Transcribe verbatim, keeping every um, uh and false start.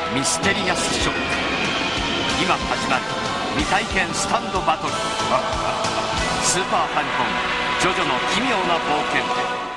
ミステリアスショック。今始まる未体験スタンドバトル。スーパーファミコンジョジョの奇妙な冒険で